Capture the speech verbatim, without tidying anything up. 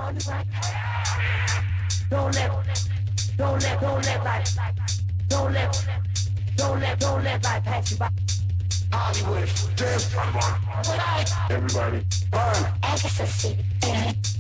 on the right. Don't let, don't let, don't let life, don't let, don't let, don't let life pass you by. Hollywood, dance, everybody, burn, ecstasy.